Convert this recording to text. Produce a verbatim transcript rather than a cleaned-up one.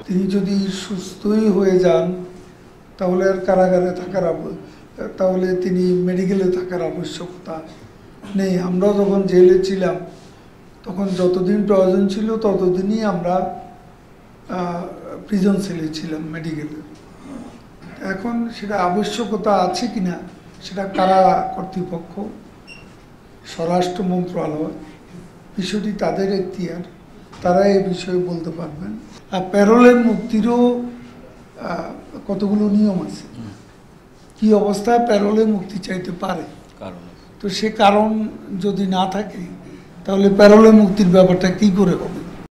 তিনি যদি সুস্থই হয়ে যান তাহলে আর কারাগারে থাকার তাহলে তিনি মেডিকেলে থাকার আবশ্যকতা নেই। আমরা যখন জেলে ছিলাম তখন যতদিন প্রয়োজন ছিল ততদিনই আমরা প্রিজন সেলে ছিলাম মেডিকেলে। এখন সেটা আবশ্যকতা আছে কিনা সেটা কারা কর্তৃপক্ষ, স্বরাষ্ট্র মন্ত্রণালয়, বিষয়টি তাদের এখতিয়ার, তারা এই বিষয়ে বলতে পারবেন। আর প্যারোলের মুক্তিরও কতগুলো নিয়ম আছে, কি অবস্থায় প্যারোলে মুক্তি চাইতে পারে। তো সে কারণ যদি না থাকে তাহলে প্যারোলে মুক্তির ব্যাপারটা কি করে হবে।